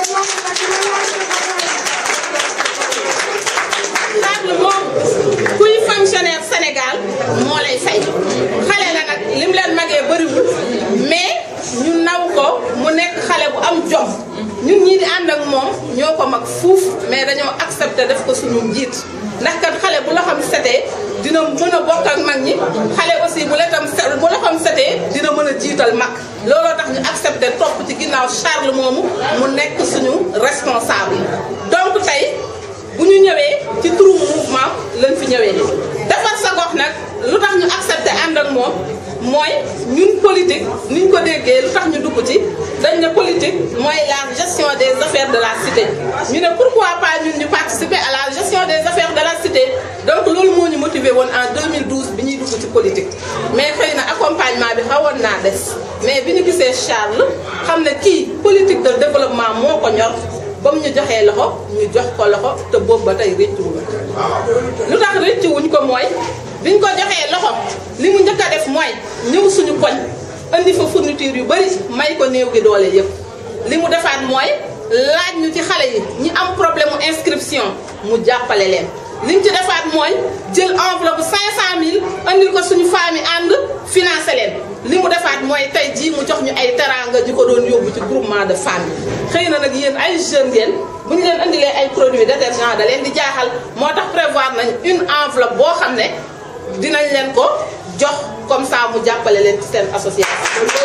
S1: Charles moom kuy fonctionnaire Sénégal moo lay fay xale la nag lim leen magee bëriwul mais ñu naw ko mu nekk xale bu am jom ñun ñii di ànd ak moom ñoo ko mag fuuf mais dañoo accepté def ko suñu njiit ndax kat xale bu loxoom setee dina mën a bokk ak mag ñi xale aussi bu la tam bu loxoom setee dina mën a jiital mag looloo tax ñu accepté topp ci ginnaaw Charles moomu mu nekk suñu responsable donc tey bu ñu ñëwee ci turu mouvement lañ fi ñëwee defar sa gox nag lu tax ñu accepté ànd ak moom mooy ñun politique niñ ko déggee lu tax ñu dugg ci dañ ne politique mooy la gestion des affaires de la cité ñu ne pourquoi pas ñun ñu participer à la gestion des affaires de la cité donc loolu moo ñu motivé woon en deux mille douze bi ñuy dugg ci politique mais xëy na accompagnement bi xawoon naa des mais bi ñu gisee Charles xam ne kii politique de développement moo ko ñor ba mu ñu joxee loxo ñu jox ko loxo te boobu ba tey rëccu wuñ lu tax rëccu wuñ ko mooy biñ ko joxee loxo li mu njëkk a def mooy ñëw suñu koñ indi fa fourniture yu bari may ko néew gi doole yëpp li mu defaat mooy laaj ñu ci xale yi ñi am problème mu inscription mu jàppale leen li mu ci defaat mooy jël enveloppe cinq cent mille andil ko suñu famille ànd financé leen li mu defaat mooy tey jii mu jox ñu ay teranga ji ko doon yóbbu ci groupement de famille xëy na nag yéen ay jeunes ngeen bu ñu leen andilee ay produits détergents da leen di jaaxal moo tax prévoir nañ une enveloppe boo xam ne dinañ leen ko jox comme ça mu jàppale leen ci seen association.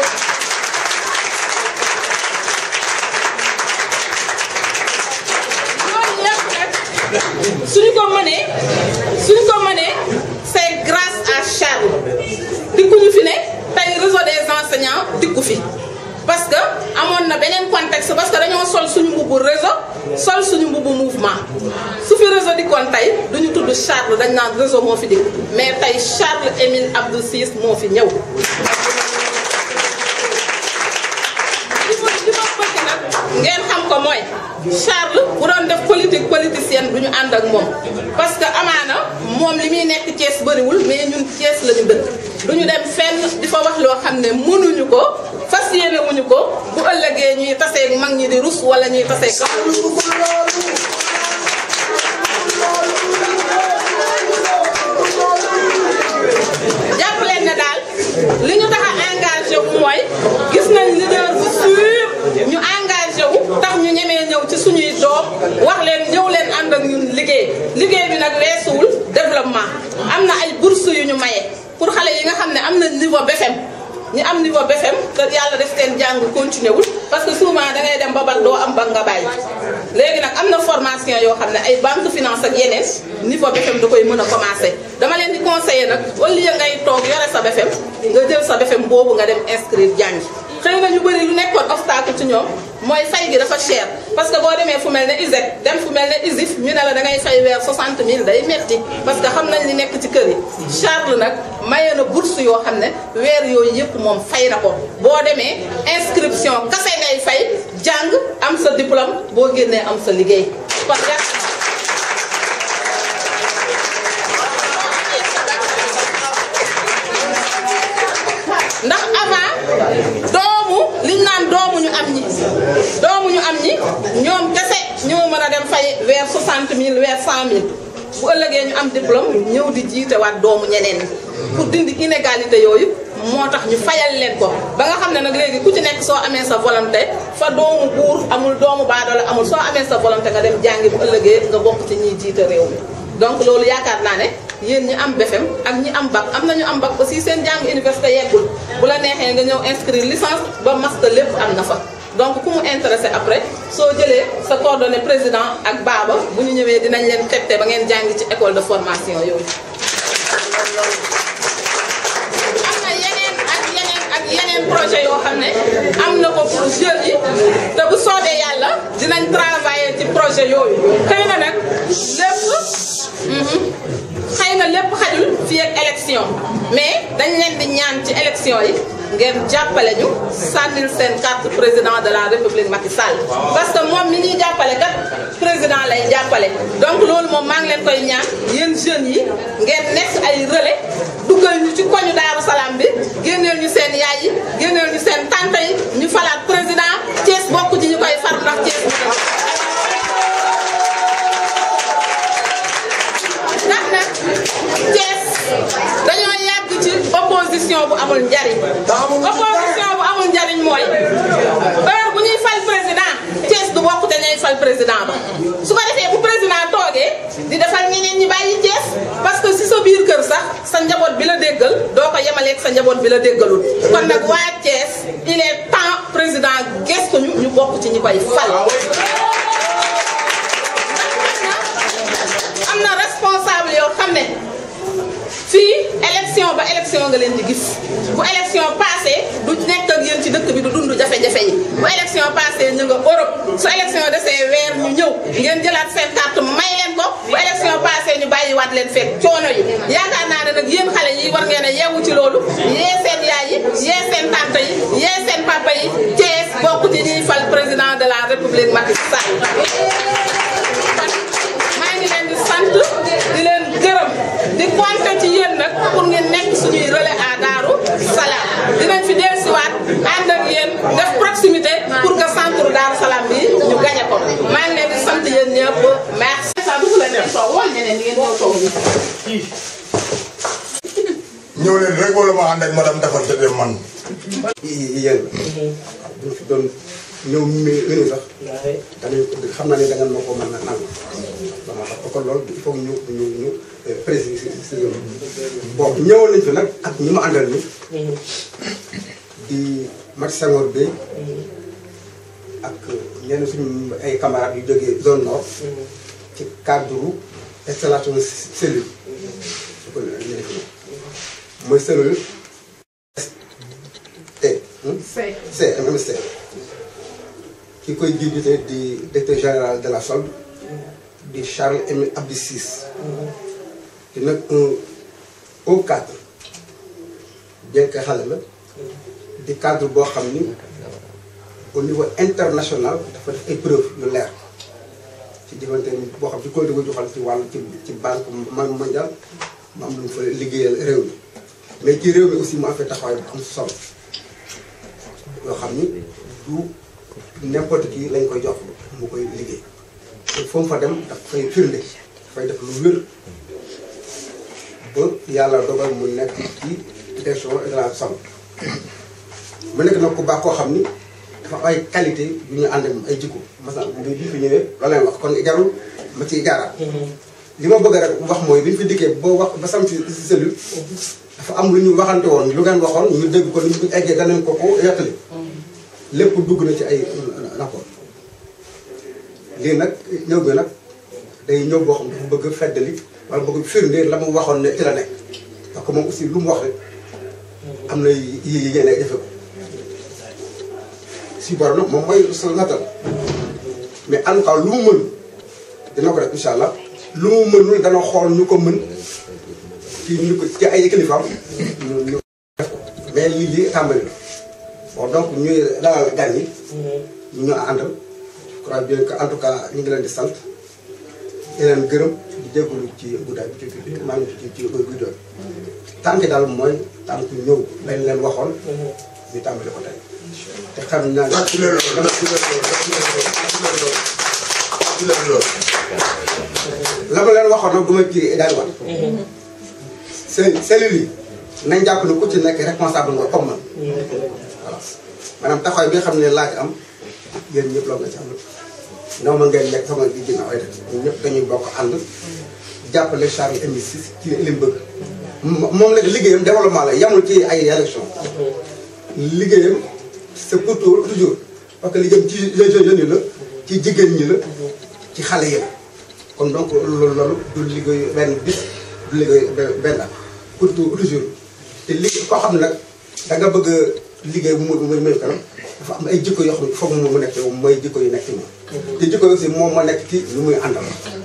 S1: loolu lépp nag suñu ko mënee suñu ko mënee c'est grâce à Charles dikkuñu fi ne tey réseau des enseignants dikku fi parce que amoon na beneen contexte parce que dañoo sol suñu mbubbu réseau sol suñu mbubbu mouvement su fi réseau dikkoon tey duñu tudd Charles dañ naan réseau moo fi dikk mais tey Charles Émile Abdou Ciss moo fi ñëw. li ma li ma bëgg nag ngeen xam ko mooy Charles bu doon def politique politicienne duñu ànd ak moom parce que amaana moom li muy nekk Thiès bëriwul mais ñun Thiès lañu dëkk duñu dem fenn di fa wax loo xam ne mënuñu ko. fas yéene wuñu ko bu ëllëgee ñuy tasee mag ñi di rus wala ñuy tasee ko jàpp leen ne daal li ñu tax a engagé wu mooy gis nañ leader bu sûr ñu engagé wu tax ñu ñemee ñëw ci suñuy doom wax leen ñëw leen ànd ak ñun liggéey liggéey bi nag weesuwul développement am na ay bourses yu ñu maye pour xale yi nga xam ne am na niveau B F E M ñi am niveau B F E M te yàlla def seen jàng continué wul parce que souvent da ngay dem ba bal doo am ba nga bàyyi léegi nag am na formation yoo xam ne ay banque finance ak yeneen niveau B F E M da koy mën a commencé dama leen di conseiller nag au lieu ngay toog yore sa B F E M nga jël sa B F E M boobu nga dem inscrire jàngi xëy na ñu bëri lu nekkoon obstacle ci ñoom mooy fay gi dafa cher parce que boo demee fu mel ne I S E C dem fu mel ne I S I F ñu ne la da ngay fay weer soixante mille day metti parce que xam nañ li nekk ci kër yi Charles nag maye na bourse yoo xam ne weer yooyu yëpp moom fay na ko boo demee inscription kase ngay fay jàng am sa diplôme boo génnee am sa liggéey kon ndax avant doomu liñ naan doomu ñu am ñi doomu ñu am ñi ñoom kese ñoo mën a dem fay weer soixante mille weer cent mille bu ëllëgee ñu am diplôme ñëw di jiite waat doomu ñeneen ñi pour dindi inégalité yooyu moo tax ñu fayal leen ko ba nga xam ne nag léegi ku ci nekk soo amee sa volonté fa doomu buur amul doomu baadoola amul soo amee sa volonté nga dem jàngi bu ëllëgee nga bokk ci ñiy jiite réew mi donc loolu yaakaar naa ne yéen ñi am B F E M ak ñi am bac am na ñu am bac aussi seen jàng université yeggul bu la neexee nga ñëw inscrire licence ba master lépp am na fa donc ku mu intéressé après soo jëlee sa coordonnée président ak baaba bu ñu ñëwee dinañ leen tegte ba ngeen jàngi ci école de formation yooyu. am na yeneen ak yeneen ak yeneen projet yoo xam ne am na ko pour jeunes yi te bu soobee yàlla dinañ travailler ci projet yooyu xëy na nag lépp. xëy na lépp xajul fii ak élection mais dañ leen di ñaan ci élection yi ngeen jàppale ñu sànnil seen carte président de la république Macky Sall parce que moom mi ñuy jàppale kat président lay jàppale donc loolu moom maa ngi leen koy ñaan yéen jeunes yi ngeen nekk ay relais duggal ñu ci koñu Daaru Salaam bi génneel ñu seen yaay yi génneel ñu seen tante yi ñu falaat président Thiès bokk ci ñu koy far ndax Thiès ndax nag Thiès dañoo yàgg ci opposition bu amul njariñ opposition bu amul njariñ mooy heure bu ñuy fal président Thiès du bokk te ñay fal président ba su ko defee bu président toogee di defal ñeneen ñi bàyyi Thiès parce que si sa biir kër sax sa njaboot bi la déggal doo ko yemaleeg sa njaboot bi la déggalul kon nag waa Thiès il est temps président gestu ñu ñu bokk ci ñi koy fal. am na responsable yoo xam ne fii élection ba élection nga leen di gis bu élection passé du nekk ak yéen ci dëkk bi du dund jafe-jafe yi bu élection passé ñu nga Europe su élection desee weer ñu ñëw ngeen jëlaat seen carte may leen ko bu élection passé ñu bàyyiwaat leen fekk coono yi yaakaar naa ne nag yéen xale yi war ngeen a yeewu ci loolu yee seen yaay yi yee seen tante yi yee seen papa yi Thiès bokk ci ñuy fal président de la république Macky Sall. maa ngi leen di sant di leen gërëm di compter ci yéen nag pour ngeen nekk suñuy relais à Darou Salam dinañ fi dellusiwaat ànd ak yéen def proximité pour que centre Darou Salam bi ñu gagné ko maa ngi leen di sant yéen ñëpp merci. ça dugg la ne toog wol ñeneen ngeen ñëw toog
S11: ñëw leen rek wala ma ànd ak madame defal te dem man.
S2: yéen bu fi doon ñëw mi ënu sax dañuy xam naa ne da ngeen ma ko mën a nangu dama tax kon loolu il faut ñu ñu ñu préciser si bon ñëwoon nañ fi nag ak ñi ma àndal ni di Maty Senghor Bey ak ñenn suñu ay camarades yu jógee zone nord ci cadre installation cellule su ko ñu mooy cellule C M S T ki koy jiite di directeur général de la solde di Charles Émile Abdou Ciss di nag un haut cadre bien que xale la di cadre boo xam ni au niveau international dafa def ay preuve yu leer ci diggante boo xam ci koy di ko joxal ci wàllu ci ci banque mondiale mu am lu mu fa liggéeyal réew mi mais ci réew mi aussi mu am fa taxawaay bu am solo yoo xam ni du n'importe qui lañ koy jox mu koy liggéey te foofu fa dem daf fay firnde dafay def lu wér ba yàlla dogal mu nekk ci direction de la somme mu nekk nag ku baax koo xam ni dafa am ay qualité yu ñu ànd ak ay jikko masal bi bi fi ñëwee loolu leen wax kon jarul ma ciy jaaraat li ma bëgg rek wax mooy bi ñu fi dikkee boo wax ba sam ci si cellule dafa am lu ñu waxante woon lu ngeen waxoon ñu dégg ko ni ñu eggee danañ ko ko yottali lépp dugg na ci ay rapport lii nag ñëw bi nag day ñëw boo xam dafa bëgg feddali wala bëgg firnde la mu waxoon ne ci la nekk parce que moom aussi lu mu wax rek am na yi yéene defe ko si borom nag moom mooy sa nattal mais en tout cas lu mu mën dina ko def incha allah lu mu mënul dana xool ñu ko mën ci ñu ko ci ay kilifaam ñu ñu def ko mais lii lii tàmbali la bon donc ñuy dalal gan yi ñu ñu àndal je crois bien que en tout cas ñu ngi leen di sant di leen gërëm di jégalu ci guddaay bi ci maa ngi ci ci guddoon tànk daal mooy tànk ñëw lañ leen waxoon ñu tàmbali ko tey te xam naa ne la ma leen waxoon nag du ma kii daal wax seen cellules yi nañ jàpp ne ku ci nekk responsable nga comme man voilà maanaam taxawaay bi nga xam ne laa ci am yéen ñëpp loolu nga ci am non ma ngeen nekk sama gi ginnaaw ay def ñun ñëpp dañuy bokk ànd jàppale Charles Émile Ciss ci li mu bëgg moom la liggéeyam développement la yamul ci ay élection liggéeyam c'est pour toujours parce que liggéeyam ci jeunes yi la ci jigéen ñi la ci xale yi la kon donc loolu loolu du liggéey benn bis du liggéey benn pour toujours te liggéey koo xam ne nag da nga bëgg liggéey bu mu muy muy kanam dafa am ay jikko yoo xam ne foog mu nekk moom mooy jikko yu nekk ci moom te jikko yi aussi moom moo nekk ci lu muy àndal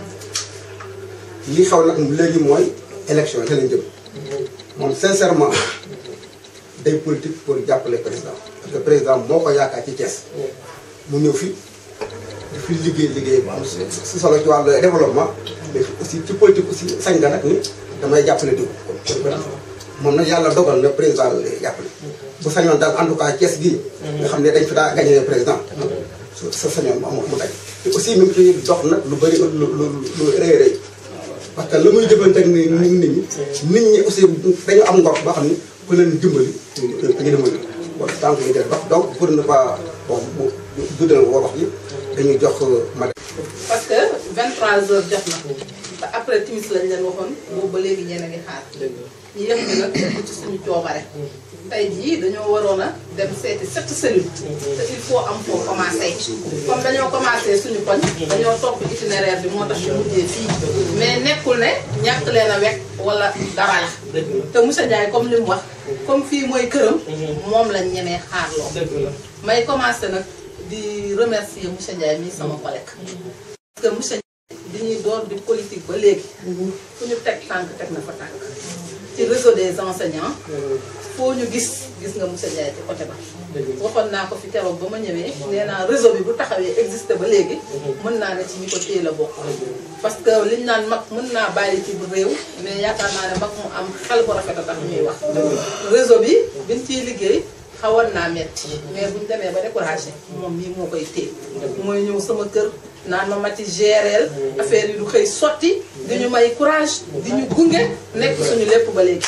S2: li xaw nag léegi mooy élection te lañ jëm moom sincèrement day politique pour jàppale président parce que président moo ko yaakaar ci Thiès mu ñëw fi di fi liggéey liggéey bu am si solo ci wàllu développement mais aussi ci politique aussi sañ nga nag ni damay jàppale diw moom nag yàlla dogal na président la jàppale bu sañoon daal en tout cas Thiès gii nga xam ne dañ fi daa gagné président sa sañoon mu mu daj te aussi même ci dox nag lu bëri lu lu lu rëy rëy parce que la muy jëfante ak nit ñi nit ñi aussi dañu am ngor boo xam ni ku leen dimbali ñu dimbali bon tant que ñu def dox donc pour ne pas bon bu guddal woo wax yi dañuy jox ma
S1: parce que vingt-trois heures jot na te après timis lañ leen waxoon boobu ba léegi ñeneen a ngi xaar ñu yëf ñu nag ci suñu coobare tey jii dañoo waroon a dem seeti sept cellules te il faut am foo commencé comme dañoo commencé suñu koñ dañoo topp itinéraire bi moo tax ñu mujjee fii mais nekkul ne ñàkk leen a wekk wala dara la te monsieur Ndiaye comme li mu wax comme fii mooy këram moom lañ ñemee xaarloo may commencé nag di remercier monsieur Ndiaye mii sama collègue parce que monsieur Ndiaye bi ñuy door di politique ba léegi fu ñu teg tànk teg na fa tànk ci réseau des enseignants foo ñu gis gis nga monsieur Ndiaye ci côté ba waxoon naa ko fi keroog ba ma ñëwee nee naa réseau bi bu taxawee existé ba léegi mën naa ne ci ñi ko téye la bokk parce que liñ naan mag mën naa bàyyi ci bu réew mais yaakaar naa ne mag mu am xel bu rafet a tax ñuy wax réseau bi biñ ciy liggéey xawoon naa metti mais buñ demee ba découragé moom mii moo koy téye mooy ñëw sama kër naan ma mati géreel affaire yi du xëy sotti di ñu may courage di ñu gunge nekk suñu lépp ba léegi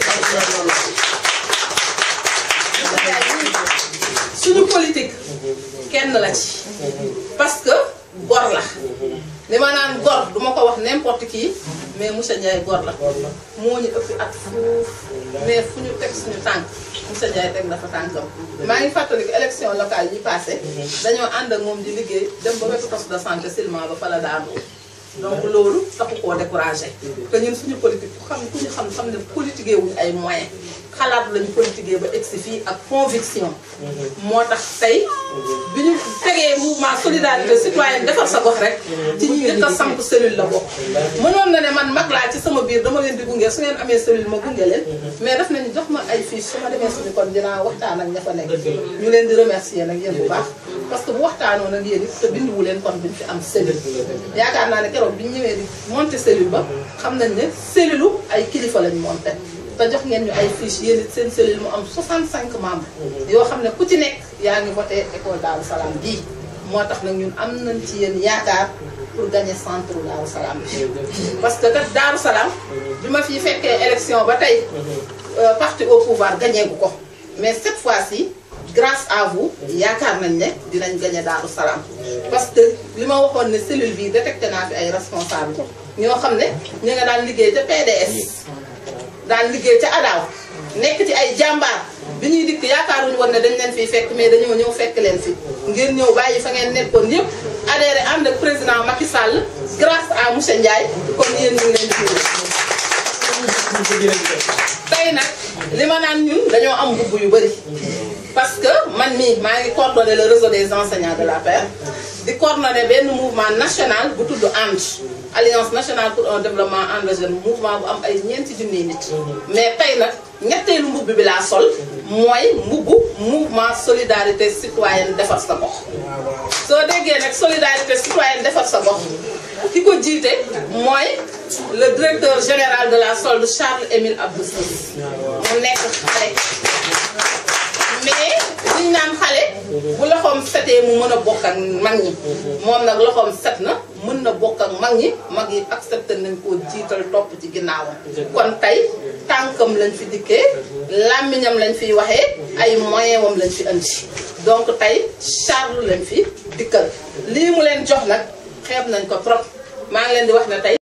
S1: suñu politique kenn la ci parce que gor la li ma naan gor duma ko wax n'importe qui mais monsieur Ndiaye gor la moo ñu ëpp ak fuuf mais fu ñu teg suñu tànk monsieur Ndiaye teg na fa tànkam maa ngi fàttali ko élection locale yi passé dañoo ànd ak moom di liggéey dem ba wetu poste de santé seulement ba fa la daanu donc loolu taxu koo découragé te ñun suñu politique ku xam ku ñu xam xam ne politiqué wuñu ay moyens xalaat lañu politiqué ba egsi fii ak conviction moo tax tey bi ñu tegee mouvement solidarité citoyenne defar sa gox rek ci ñi njëkk a samp cellule la bokk mënoon na ne man mag laa ci sama biir dama leen di gunge su ngeen amee cellule ma gunge leen mais daf nañu jox ma ay fiche su ma demee suñu kon dinaa waxtaan ak ña fa nekk ñu leen di remercier nag yéen bu baax parce que bu waxtaanoon ak yéen it te binduwu leen kon duñ fi am cellule yaakaar naa ne keroog bi ñu ñëwee di monter cellule ba xam nañ ne cellule ay kilifa lañ monter te jox ngeen ñu ay fiche yéen it seen cellule mu am soixante-cinq membres yoo xam ne ku ci nekk yaa ngi voté école Darou Salam bii moo tax nag ñun am nañ ci yéen yaakaar pour gagner centre Darou Salam bi parce que kat Darou Salam bi ma fi fekkee élection ba tey parti au pouvoir gagné gu ko mais cette fois-ci grâce à vous yaakaar nañ ne dinañ gagné Darou Salam parce que li ma waxoon ne cellule bii détecté naa fi ay responsable ñoo xam ne ñu nga daan liggéey ca P D S daan liggéey ca Adaaw nekk ci ay jàmbaar bi ñuy dikk yaakaaruñu woon ne dañ leen fiy fekk mais dañoo ñëw fekk leen fi ngeen ñëw bàyyi fa ngeen nekkoon yëpp adhéré ànd ak président Macky Sall grâce à monsieur Ndiaye kon yéen ñu ngi leen di tey nag li ma naan ñun dañoo am mbubb yu bëri parce que man mii maa ngi coordonné le réseau des enseignants de l'A P R di coordonné benn mouvement national bu tudd AND Alliance nationale pour un développement endogène mouvement bu am ay ñeenti junniy nit mais tey nag ñetteelu mbubb bi laa sol mooy mbubbu mouvement solidarité citoyenne defar sa gox soo déggee nag solidarité citoyenne defar sa gox ki ko jiite mooy le directeur général de la solde Charles Émile Abdou Ciss mu nekk xale mais liñ naan xale bu loxoom setee mu mën a bokk ak mag ñi moom nag loxoom set na mën na bokk ak mag ñi mag yi accepté nañ koo jiital topp ci ginnaawam kon tey tànkam lañ fi dikkee làmmiñam lañ fiy waxee ay moyen wam lañ fi andi donc tey Charles lañ fi dikkal lii mu leen jox nag xeeb nañ ko trop maa ngi leen di wax ne tey